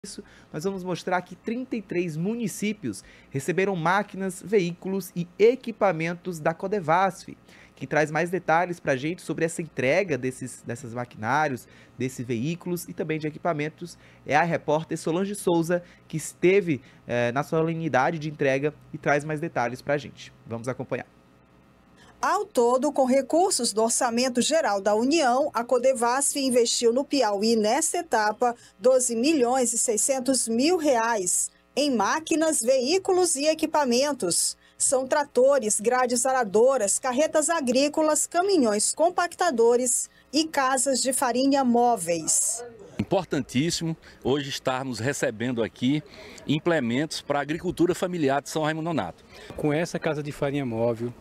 Isso, nós vamos mostrar que 33 municípios receberam máquinas, veículos e equipamentos da Codevasf. Quem traz mais detalhes para a gente sobre essa entrega desses maquinários, desses veículos e também de equipamentos é a repórter Solange Souza, que esteve na solenidade de entrega e traz mais detalhes para a gente. Vamos acompanhar. Ao todo, com recursos do Orçamento Geral da União, a Codevasf investiu no Piauí, nesta etapa, 12 milhões e 600 mil reais em máquinas, veículos e equipamentos. São tratores, grades aradoras, carretas agrícolas, caminhões compactadores e casas de farinha móveis. Importantíssimo hoje estarmos recebendo aqui implementos para a agricultura familiar de São Raimundo Nonato. Com essa casa de farinha móvel,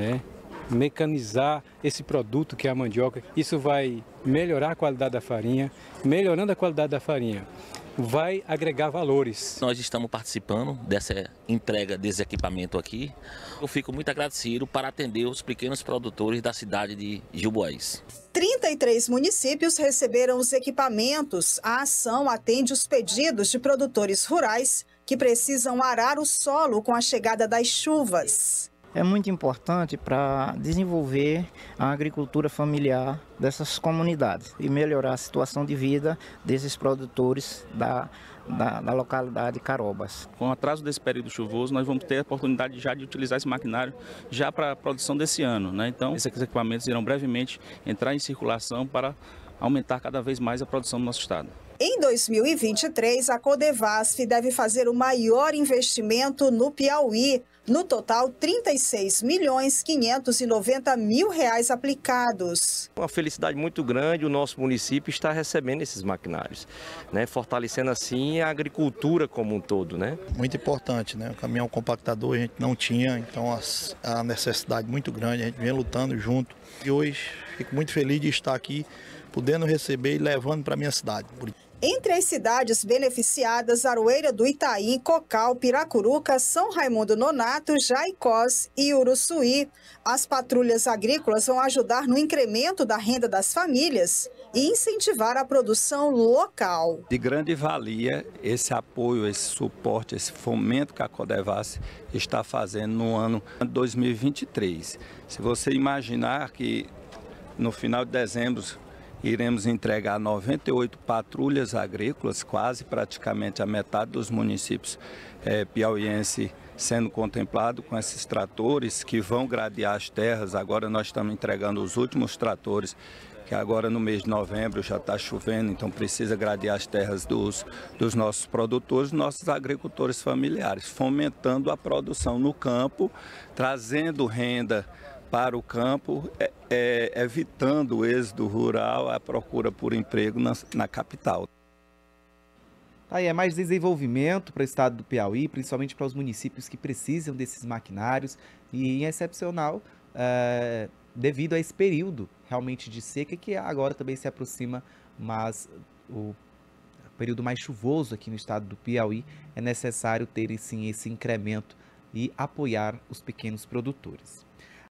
mecanizar esse produto que é a mandioca, isso vai melhorar a qualidade da farinha. Melhorando a qualidade da farinha, vai agregar valores. Nós estamos participando dessa entrega desse equipamento aqui. Eu fico muito agradecido para atender os pequenos produtores da cidade de Gilboás. 33 municípios receberam os equipamentos. A ação atende os pedidos de produtores rurais que precisam arar o solo com a chegada das chuvas. É muito importante para desenvolver a agricultura familiar dessas comunidades e melhorar a situação de vida desses produtores da localidade de Carobas. Com o atraso desse período chuvoso, nós vamos ter a oportunidade já de utilizar esse maquinário já para a produção desse ano, Então, esses equipamentos irão brevemente entrar em circulação para aumentar cada vez mais a produção do nosso estado. Em 2023, a Codevasf deve fazer o maior investimento no Piauí. No total, 36 milhões 590 mil reais aplicados. Uma felicidade muito grande o nosso município está recebendo esses maquinários, fortalecendo assim a agricultura como um todo. Muito importante, o caminhão compactador a gente não tinha, então a necessidade muito grande, a gente vem lutando junto. E hoje fico muito feliz de estar aqui, podendo receber e levando para a minha cidade. Entre as cidades beneficiadas, Aroeira do Itaim, Cocal, Piracuruca, São Raimundo Nonato, Jaicós e Uruçuí. As patrulhas agrícolas vão ajudar no incremento da renda das famílias e incentivar a produção local. De grande valia esse apoio, esse suporte, esse fomento que a Codevasf está fazendo no ano 2023. Se você imaginar que no final de dezembro iremos entregar 98 patrulhas agrícolas, quase praticamente a metade dos municípios piauienses sendo contemplado com esses tratores que vão gradear as terras. Agora nós estamos entregando os últimos tratores, que agora no mês de novembro já está chovendo, então precisa gradear as terras dos nossos produtores, nossos agricultores familiares, fomentando a produção no campo, trazendo renda para o campo, evitando o êxodo rural, a procura por emprego na capital. Aí é mais desenvolvimento para o estado do Piauí, principalmente para os municípios que precisam desses maquinários e em excepcional devido a esse período realmente de seca que agora também se aproxima, mas o período mais chuvoso aqui no estado do Piauí é necessário ter sim esse incremento e apoiar os pequenos produtores.